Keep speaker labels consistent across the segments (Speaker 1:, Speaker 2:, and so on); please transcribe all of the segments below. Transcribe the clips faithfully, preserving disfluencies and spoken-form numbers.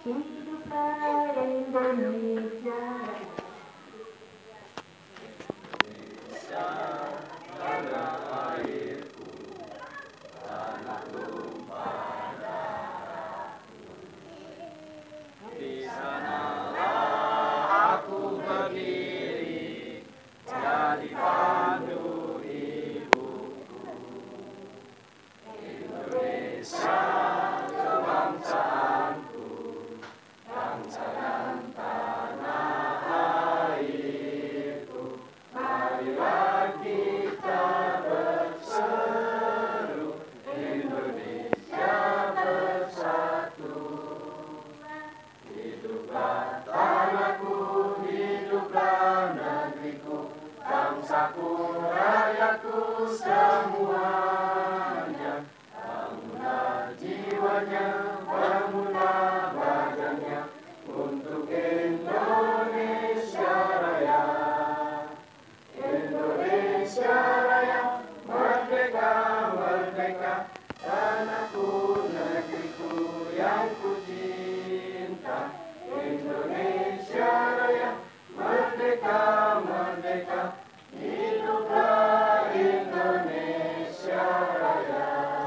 Speaker 1: Hiduplah Indonesia.
Speaker 2: Di sanalah aku berdiri, jadi pandu ibuku. Indonesia kebangsaanku, bangsa dan tanah airku. Marilah kita berseru, Indonesia bersatu. Hiduplah tanahku, hiduplah negeriku, bangsaku, rakyatku semuanya. Bangunlah jiwanya, bangunlah badannya, untuk Indonesia Raya. Indonesia Raya, merdeka, merdeka, tanahku, negeriku yang ku cinta. Indonesia Raya, merdeka, merdeka, hiduplah Indonesia Raya.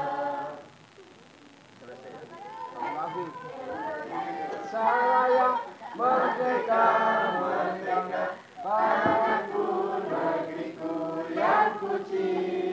Speaker 2: Saya merdeka, merdeka, tanahku, negeriku yang ku cinta.